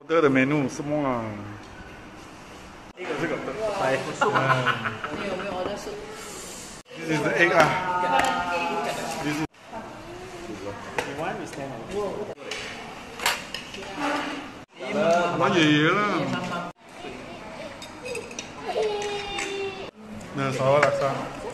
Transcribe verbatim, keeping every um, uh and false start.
order the menu semua. Egg also got five. This is the egg ah. This is. One is ten. Abang ye lah. Nah, sawah laksa.